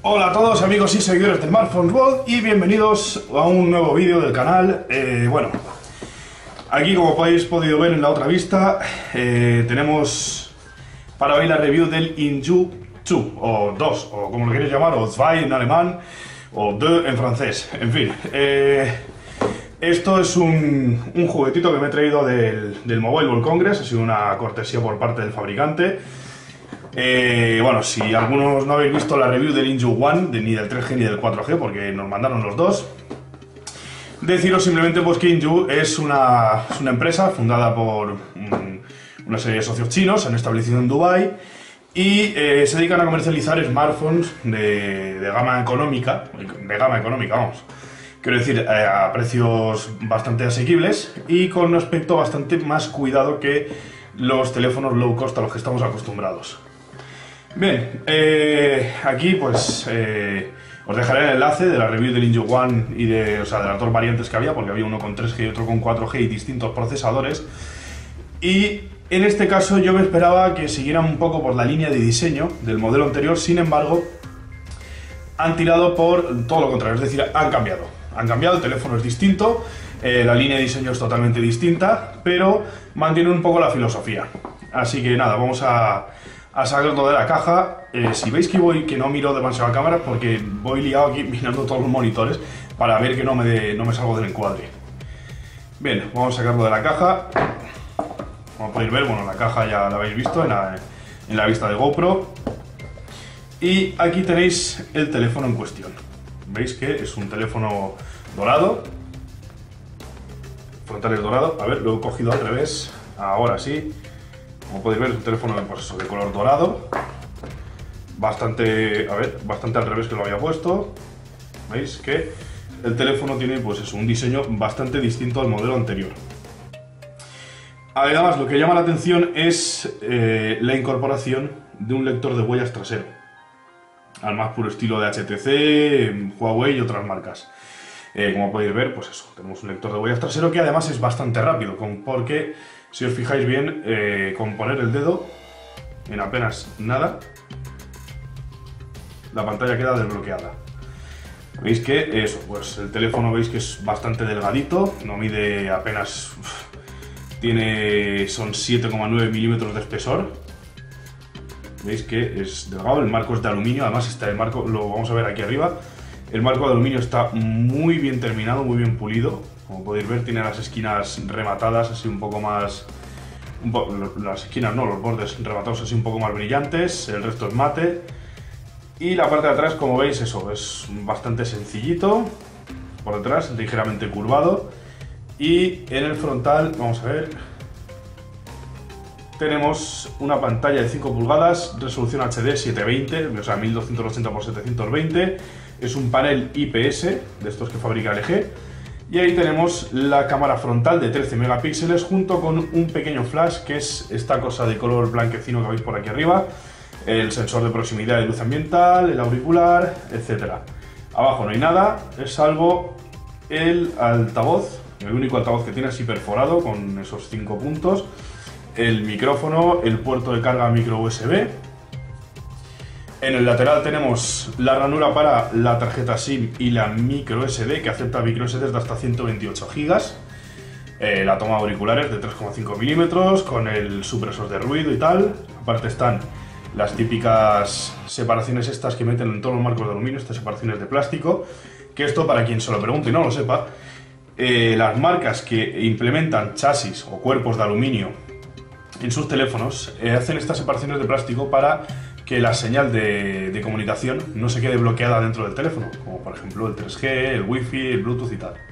Hola a todos amigos y seguidores del Smartphones World y bienvenidos a un nuevo vídeo del canal. Bueno, aquí como habéis podido ver en la otra vista, tenemos para hoy la review del Inju 2 o 2 o como lo queréis llamar, o 2 en alemán o 2 en francés, en fin. Esto es un juguetito que me he traído del Mobile World Congress, ha sido una cortesía por parte del fabricante. Bueno, si algunos no habéis visto la review del Inju One, ni del 3G ni del 4G, porque nos mandaron los dos, deciros simplemente pues que Inju es una empresa fundada por una serie de socios chinos, han establecido en Dubai y se dedican a comercializar smartphones de gama económica, vamos. Quiero decir, a precios bastante asequibles y con un aspecto bastante más cuidado que los teléfonos low cost a los que estamos acostumbrados. Bien, aquí pues os dejaré el enlace de la review del Inju One y de las dos variantes que había, porque había uno con 3G y otro con 4G y distintos procesadores. Y en este caso yo me esperaba que siguieran un poco por la línea de diseño del modelo anterior, sin embargo han tirado por todo lo contrario, es decir, han cambiado, el teléfono es distinto, la línea de diseño es totalmente distinta, pero mantienen un poco la filosofía. Así que nada, vamos a sacarlo de la caja. Si veis que no miro demasiado a cámara, porque voy liado aquí mirando todos los monitores para ver que no me salgo del encuadre. Bien, vamos a sacarlo de la caja. Como podéis ver, bueno, la caja ya la habéis visto en la vista de GoPro. Y aquí tenéis el teléfono en cuestión. Veis que es un teléfono dorado. Frontal es dorado. A ver, lo he cogido al revés. Ahora sí. Como podéis ver, es un teléfono pues, de color dorado. Bastante al revés que lo había puesto. Veis que el teléfono tiene pues eso, un diseño bastante distinto al modelo anterior. Además, lo que llama la atención es la incorporación de un lector de huellas trasero, al más puro estilo de HTC, Huawei y otras marcas. Como podéis ver, pues eso, tenemos un lector de huellas trasero que además es bastante rápido, porque si os fijáis bien, con poner el dedo en apenas nada, la pantalla queda desbloqueada. Veis que eso, pues el teléfono veis que es bastante delgadito, no mide apenas, son 7,9 milímetros de espesor. Veis que es delgado, el marco es de aluminio, además el marco, lo vamos a ver aquí arriba, el marco de aluminio está muy bien terminado, muy bien pulido. Como podéis ver, tiene las esquinas rematadas así un poco más... las esquinas no, los bordes rematados así un poco más brillantes, el resto es mate. Y la parte de atrás, como veis, eso es bastante sencillito. Por detrás, ligeramente curvado. Y en el frontal, vamos a ver, tenemos una pantalla de 5 pulgadas, resolución HD 720, o sea 1280 x 720. Es un panel IPS, de estos que fabrica LG. Y ahí tenemos la cámara frontal de 13 megapíxeles junto con un pequeño flash, que es esta cosa de color blanquecino que veis por aquí arriba, el sensor de proximidad de luz ambiental, el auricular, etc. Abajo no hay nada, salvo el altavoz, el único altavoz que tiene así perforado con esos 5 puntos, el micrófono, el puerto de carga micro USB. En el lateral tenemos la ranura para la tarjeta SIM y la micro SD, que acepta micro SD de hasta 128 GB. La toma de auriculares de 3,5 milímetros con el supresor de ruido y tal. Aparte están las típicas separaciones estas que meten en todos los marcos de aluminio, estas separaciones de plástico. Que esto, para quien se lo pregunte y no lo sepa, las marcas que implementan chasis o cuerpos de aluminio en sus teléfonos hacen estas separaciones de plástico para que la señal de comunicación no se quede bloqueada dentro del teléfono, como por ejemplo el 3G, el Wi-Fi, el Bluetooth y tal.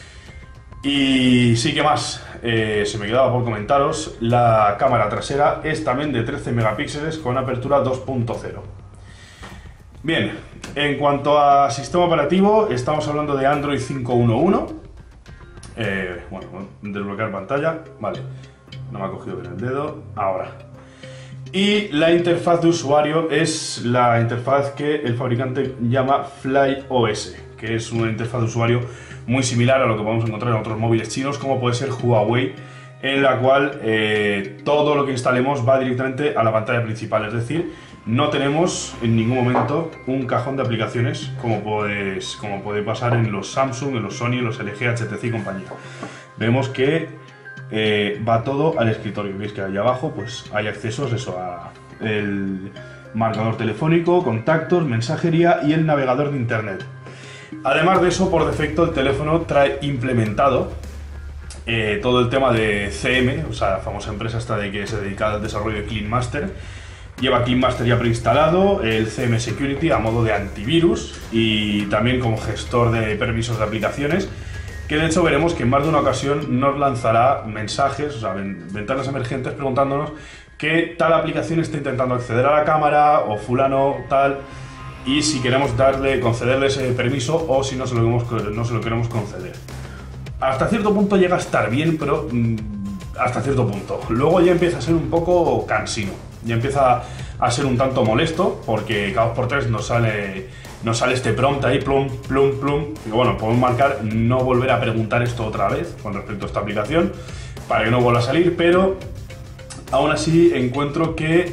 Y sí, que más, se me quedaba por comentaros, la cámara trasera es también de 13 megapíxeles con apertura 2.0. Bien, en cuanto a sistema operativo, estamos hablando de Android 5.1.1. Bueno, desbloquear pantalla, vale, no me ha cogido bien el dedo, ahora. Y la interfaz de usuario es la interfaz que el fabricante llama FlyOS, que es una interfaz de usuario muy similar a lo que podemos encontrar en otros móviles chinos, como puede ser Huawei, en la cual todo lo que instalemos va directamente a la pantalla principal, es decir, no tenemos en ningún momento un cajón de aplicaciones como puede pasar en los Samsung, en los Sony, en los LG, HTC y compañía. Vemos que va todo al escritorio. Veis que ahí abajo pues hay accesos a el marcador telefónico, contactos, mensajería y el navegador de internet. Además de eso, por defecto el teléfono trae implementado todo el tema de CM, o sea, la famosa empresa esta que se dedica al desarrollo de Clean Master. Lleva Clean Master ya preinstalado, el CM Security a modo de antivirus y también como gestor de permisos de aplicaciones, que de hecho veremos que en más de una ocasión nos lanzará mensajes, o sea, ventanas emergentes preguntándonos que tal aplicación está intentando acceder a la cámara o fulano tal, y si queremos concederle ese permiso o si no se lo queremos conceder. Hasta cierto punto llega a estar bien, pero hasta cierto punto. Luego ya empieza a ser un poco cansino. Ya empieza a ser un tanto molesto porque cada 2 por 3 nos sale este prompt ahí, plum, plum, plum. Y bueno, podemos marcar no volver a preguntar esto otra vez con respecto a esta aplicación para que no vuelva a salir, pero aún así encuentro que,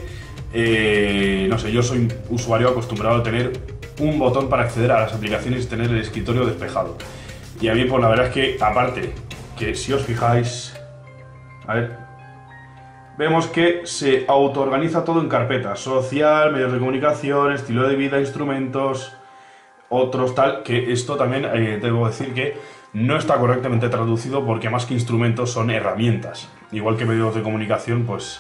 no sé, yo soy un usuario acostumbrado a tener un botón para acceder a las aplicaciones y tener el escritorio despejado. Y a mí, pues la verdad es que, aparte, que si os fijáis, a ver, vemos que se autoorganiza todo en carpetas: social, medios de comunicación, estilo de vida, instrumentos, otros tal, que esto también debo decir que no está correctamente traducido porque más que instrumentos son herramientas. Igual que medios de comunicación, pues,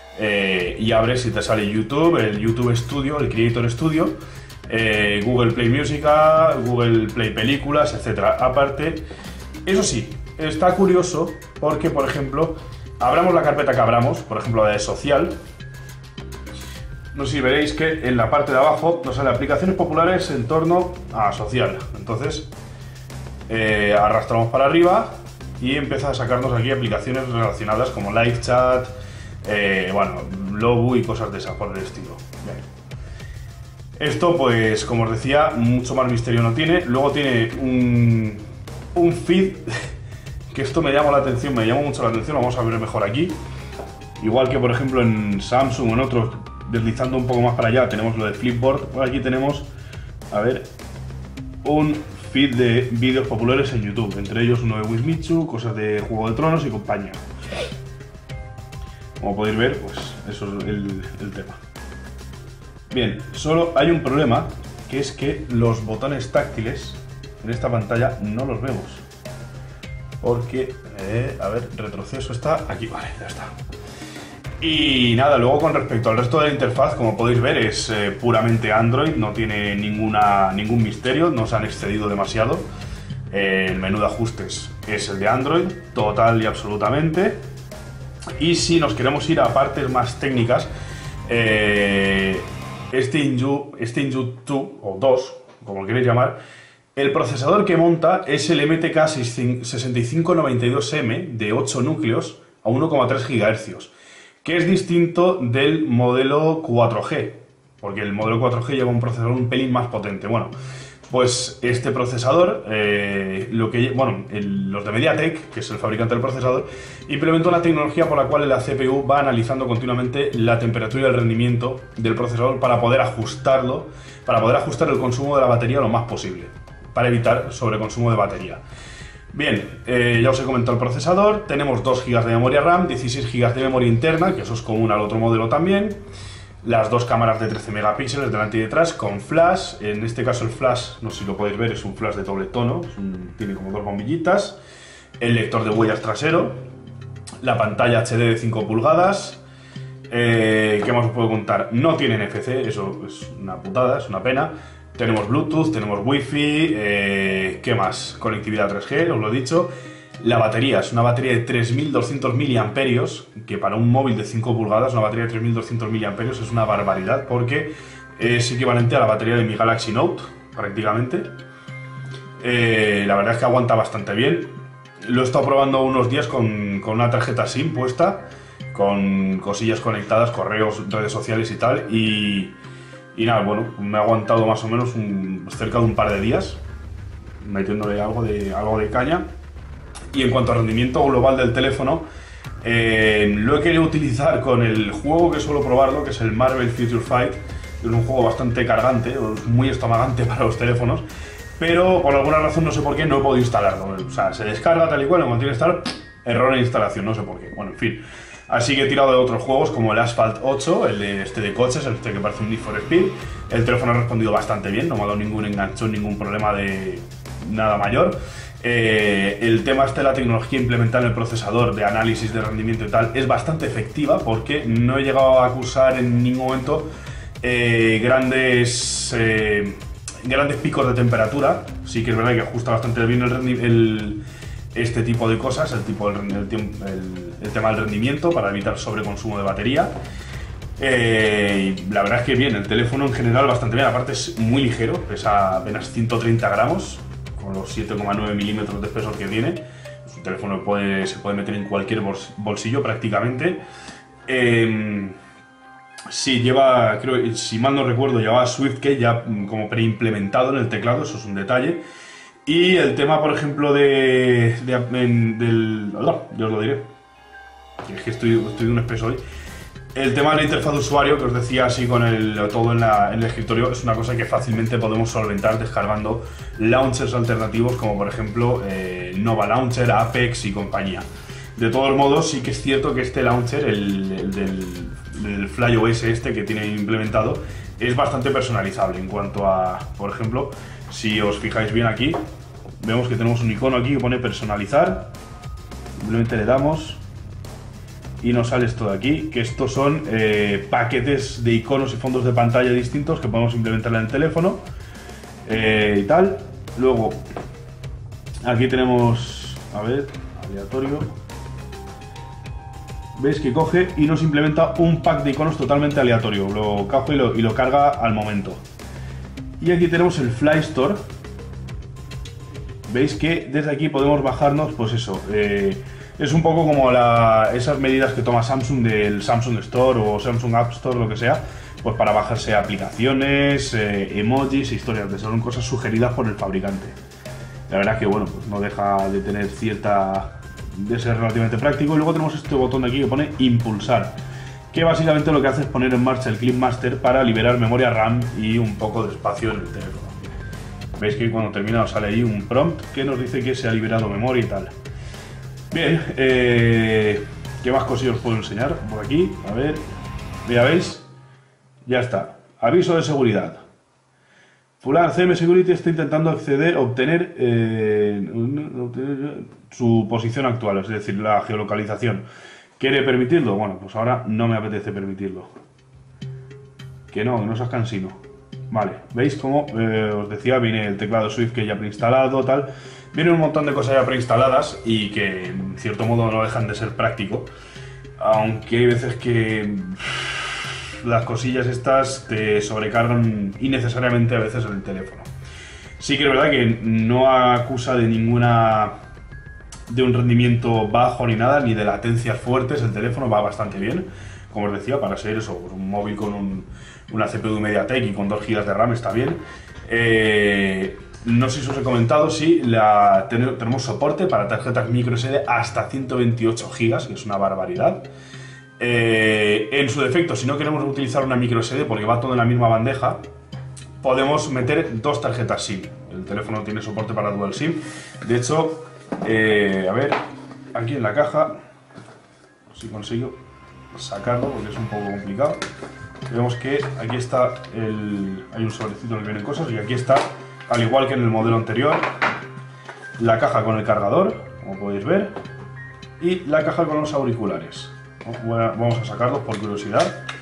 y abres y te sale YouTube, el YouTube Studio, el Creator Studio, Google Play Música, Google Play Películas, etc. Aparte, eso sí, está curioso porque, por ejemplo, abramos la carpeta que abramos, por ejemplo la de social, no sé si veréis que en la parte de abajo nos sale aplicaciones populares en torno a social. Entonces arrastramos para arriba y empieza a sacarnos aquí aplicaciones relacionadas como Live Chat, bueno, Lobu y cosas de esas por el estilo. Bien. Esto, pues, como os decía, mucho más misterio no tiene. Luego tiene un feed que esto me llama mucho la atención, lo vamos a ver mejor aquí. Igual que, por ejemplo, en Samsung o en otros, deslizando un poco más para allá, tenemos lo de Flipboard. Por aquí tenemos, a ver, un feed de vídeos populares en YouTube, entre ellos uno de Wismichu, cosas de Juego de Tronos y compañía. Como podéis ver, pues eso es el tema. Bien, solo hay un problema, que es que los botones táctiles en esta pantalla no los vemos. Porque, a ver, retroceso está aquí, vale, ya está. Y nada, luego con respecto al resto de la interfaz, como podéis ver, es puramente Android, no tiene ningún misterio, no se han excedido demasiado. El menú de ajustes es el de Android, total y absolutamente. Y si nos queremos ir a partes más técnicas, este Inju 2, o 2, como lo queréis llamar, el procesador que monta es el MTK 6592M de 8 núcleos a 1,3 GHz, que es distinto del modelo 4G, porque el modelo 4G lleva un procesador un pelín más potente. Bueno, pues este procesador, los de MediaTek, que es el fabricante del procesador, implementó una tecnología por la cual la CPU va analizando continuamente la temperatura y el rendimiento del procesador para poder ajustar el consumo de la batería lo más posible, para evitar sobreconsumo de batería. Bien, ya os he comentado el procesador. Tenemos 2 GB de memoria RAM, 16 GB de memoria interna, que eso es común al otro modelo también. Las 2 cámaras de 13 megapíxeles delante y detrás con flash. En este caso el flash, no sé si lo podéis ver, es un flash de doble tono, tiene como 2 bombillitas. El lector de huellas trasero, la pantalla HD de 5 pulgadas. ¿Qué más os puedo contar? No tiene NFC, eso es una putada, es una pena. Tenemos Bluetooth, tenemos Wi-Fi, ¿qué más? Conectividad 3G, os lo he dicho. La batería es una batería de 3200 mAh, que para un móvil de 5 pulgadas, una batería de 3200 mAh es una barbaridad, porque es equivalente a la batería de mi Galaxy Note, prácticamente. La verdad es que aguanta bastante bien. Lo he estado probando unos días con una tarjeta SIM puesta, con cosillas conectadas, correos, redes sociales y tal, y nada, bueno, me ha aguantado más o menos cerca de un par de días, metiéndole algo de caña. Y en cuanto al rendimiento global del teléfono, Lo he querido utilizar con el juego que suelo probarlo, que es el Marvel Future Fight. Es un juego bastante cargante, muy estomagante para los teléfonos, pero por alguna razón, no sé por qué, no he podido instalarlo. O sea, se descarga tal y cual, cuando tiene que estar, error en instalación, no sé por qué. Bueno, en fin. Así que he tirado de otros juegos como el Asphalt 8, el de coches, el que parece un Need for Speed. El teléfono ha respondido bastante bien, no me ha dado ningún enganchón, ningún problema de nada mayor. El tema de la tecnología implementada en el procesador de análisis de rendimiento y tal es bastante efectiva, porque no he llegado a acusar en ningún momento grandes picos de temperatura. Sí que es verdad que ajusta bastante bien este tipo de cosas, el tema del rendimiento, para evitar sobreconsumo de batería. La verdad es que bien, el teléfono en general bastante bien, aparte es muy ligero, pesa apenas 130 gramos, con los 7,9 milímetros de espesor que tiene. Es un teléfono que se puede meter en cualquier bolsillo prácticamente. Sí, lleva, creo, si mal no recuerdo, llevaba SwiftKey ya como preimplementado en el teclado, eso es un detalle. Y el tema, por ejemplo, yo os lo diré, es que estoy de un expreso hoy. El tema de la interfaz de usuario, que os decía así con todo en el escritorio, es una cosa que fácilmente podemos solventar descargando launchers alternativos, como por ejemplo Nova Launcher, Apex y compañía. De todos modos, sí que es cierto que este launcher, el del FlyOS que tiene implementado, es bastante personalizable en cuanto a, por ejemplo, si os fijáis bien aquí, vemos que tenemos un icono aquí que pone personalizar. Simplemente le damos y nos sale esto de aquí, que estos son paquetes de iconos y fondos de pantalla distintos que podemos implementar en el teléfono y tal. Luego aquí tenemos, a ver, aleatorio. Veis que coge y nos implementa un pack de iconos totalmente aleatorio. Lo coge y lo carga al momento. Y aquí tenemos el Fly Store. Veis que desde aquí podemos bajarnos, pues eso, es un poco como esas medidas que toma Samsung del Samsung Store o Samsung App Store, lo que sea, pues para bajarse aplicaciones, emojis, historias de eso, son cosas sugeridas por el fabricante. La verdad es que, bueno, pues no deja de tener de ser relativamente práctico. Y luego tenemos este botón de aquí que pone impulsar, que básicamente lo que hace es poner en marcha el Clip Master para liberar memoria RAM y un poco de espacio en el teléfono. Veis que cuando termina os sale ahí un prompt que nos dice que se ha liberado memoria y tal. Bien, ¿qué más cosillas os puedo enseñar? Por aquí, a ver, ya veis, ya está. Aviso de seguridad. Fulano CM Security está intentando obtener su posición actual, es decir, la geolocalización. ¿Quiere permitirlo? Bueno, pues ahora no me apetece permitirlo. Que no seas cansino. Vale, ¿veis cómo os decía? Viene el teclado SwiftKey ya preinstalado, tal. Viene un montón de cosas ya preinstaladas y que en cierto modo no dejan de ser práctico. Aunque hay veces que las cosillas estas te sobrecargan innecesariamente a veces el teléfono. Sí que es verdad que no acusa de un rendimiento bajo ni nada, ni de latencias fuertes. El teléfono va bastante bien, como os decía, para ser eso, un móvil con una CPU MediaTek y con 2 GB de RAM está bien. No sé si os he comentado, sí, tenemos soporte para tarjetas microSD hasta 128 GB, que es una barbaridad. En su defecto, si no queremos utilizar una microSD porque va todo en la misma bandeja, podemos meter 2 tarjetas SIM. El teléfono tiene soporte para Dual SIM. De hecho, a ver, aquí en la caja, si consigo sacarlo porque es un poco complicado. Vemos que aquí está hay un sobrecito en el que vienen cosas, y aquí está, al igual que en el modelo anterior, la caja con el cargador, como podéis ver, y la caja con los auriculares. Vamos a sacarlos por curiosidad.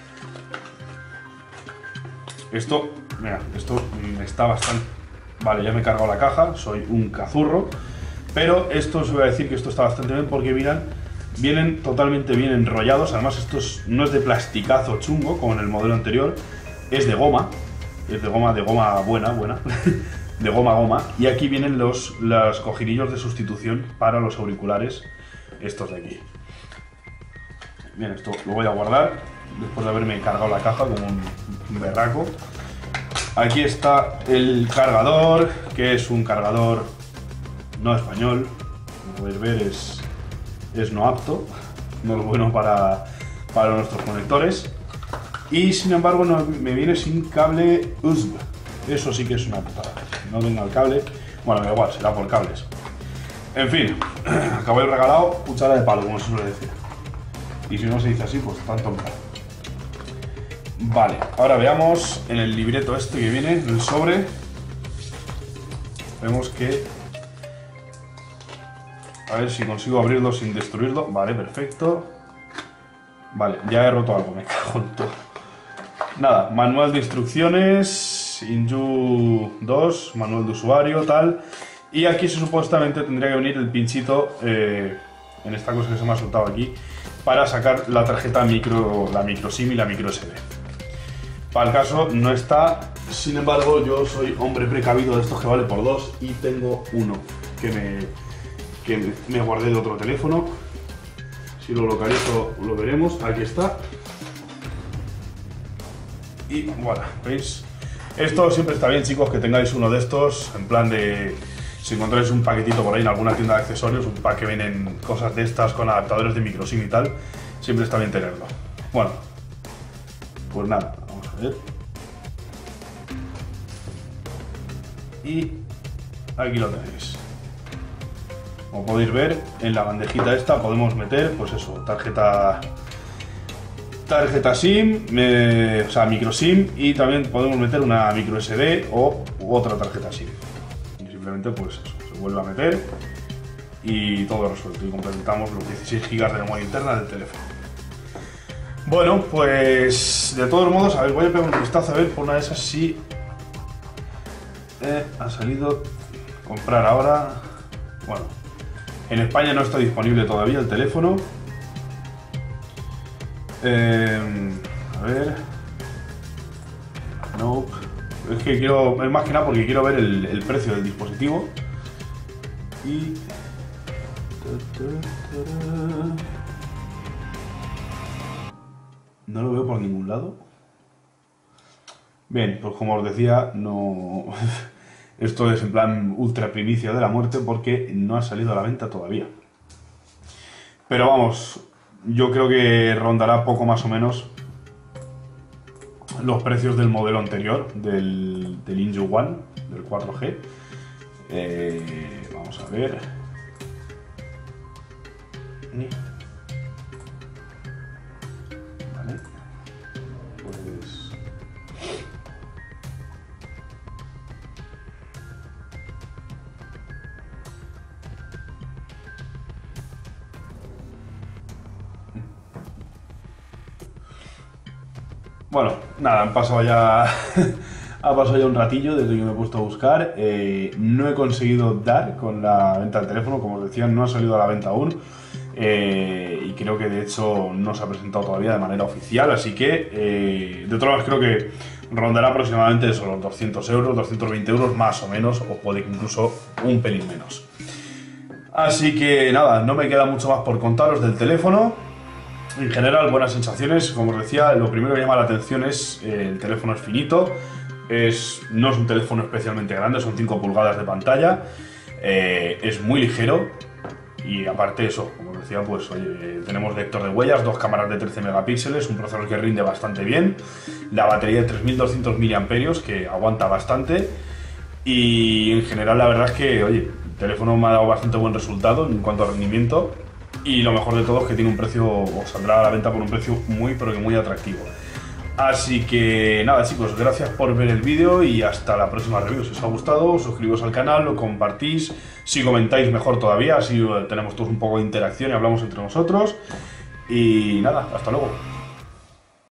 Esto, mira, esto está bastante... Vale, ya me he cargado la caja, soy un cazurro, pero esto os voy a decir que esto está bastante bien porque vienen totalmente bien enrollados. Además, esto no es de plasticazo chungo como en el modelo anterior, es de goma buena, de goma, y aquí vienen los cojinillos de sustitución para los auriculares, estos de aquí. Bien, esto lo voy a guardar después de haberme cargado la caja como un berraco. Aquí está el cargador, que es un cargador no español, como podéis ver es no apto, no es bueno para nuestros conectores. Y sin embargo me viene sin cable USB. Eso sí que es una putada. No venga el cable, bueno, da igual, será por cables. En fin, caballo regalado, cuchara de palo, como se suele decir. Y si no se dice así, pues tanto mejor. Vale, ahora veamos en el libreto este que viene, en el sobre. Vemos que... A ver si consigo abrirlo sin destruirlo. Vale, perfecto. Vale, ya he roto algo, me cago en todo. Nada, manual de instrucciones, Inju 2, manual de usuario, tal. Y aquí supuestamente tendría que venir el pinchito, en esta cosa que se me ha soltado aquí, para sacar la tarjeta micro, la micro SIM y la micro SD. Para el caso no está, sin embargo yo soy hombre precavido de estos que vale por dos y tengo uno que me guardé de otro teléfono. Si lo localizo lo veremos, aquí está. Y voilà, ¿veis? Esto siempre está bien, chicos, que tengáis uno de estos, en plan de... Si encontráis un paquetito por ahí en alguna tienda de accesorios, un pack que vienen cosas de estas con adaptadores de micro SIM y tal, siempre está bien tenerlo. Bueno, pues nada, vamos a ver. Y aquí lo tenéis. Como podéis ver, en la bandejita esta podemos meter, pues eso, tarjeta SIM, o sea, micro SIM, y también podemos meter una micro SD u otra tarjeta SIM. Y simplemente pues eso, se vuelve a meter y todo resuelto y completamos los 16 GB de memoria interna del teléfono. Bueno, pues de todos modos, a ver, voy a pegar un vistazo a ver por una de esas si ha salido comprar ahora. Bueno, en España no está disponible todavía el teléfono. A ver. Nope. Es que quiero, es más que nada porque quiero ver el precio del dispositivo. Y... no lo veo por ningún lado. Bien, pues como os decía, no... Esto es en plan ultra primicia de la muerte porque no ha salido a la venta todavía. Pero vamos, yo creo que rondará poco más o menos los precios del modelo anterior, del Inju One, del 4G. Vamos a ver. Vale. Pues... Bueno, nada, han pasado ya ha pasado ya un ratillo desde que me he puesto a buscar. No he conseguido dar con la venta del teléfono, como os decía, no ha salido a la venta aún. Y creo que de hecho no se ha presentado todavía de manera oficial, así que de todas maneras creo que rondará aproximadamente eso, los 200 euros, 220 euros más o menos, o puede que incluso un pelín menos. Así que nada, no me queda mucho más por contaros del teléfono. En general, buenas sensaciones. Como os decía, lo primero que llama la atención es el teléfono es finito, no es un teléfono especialmente grande, son 5 pulgadas de pantalla, es muy ligero y aparte eso, como os decía, pues oye, tenemos lector de huellas, 2 cámaras de 13 megapíxeles, un procesador que rinde bastante bien, la batería de 3200 mAh que aguanta bastante y en general la verdad es que, oye, el teléfono me ha dado bastante buen resultado en cuanto a rendimiento. Y lo mejor de todo es que tiene un precio, o saldrá a la venta por un precio muy, pero que muy atractivo. Así que nada, chicos, gracias por ver el vídeo y hasta la próxima review. Si os ha gustado, suscribíos al canal, lo compartís, si comentáis mejor todavía, así tenemos todos un poco de interacción y hablamos entre nosotros. Y nada, hasta luego.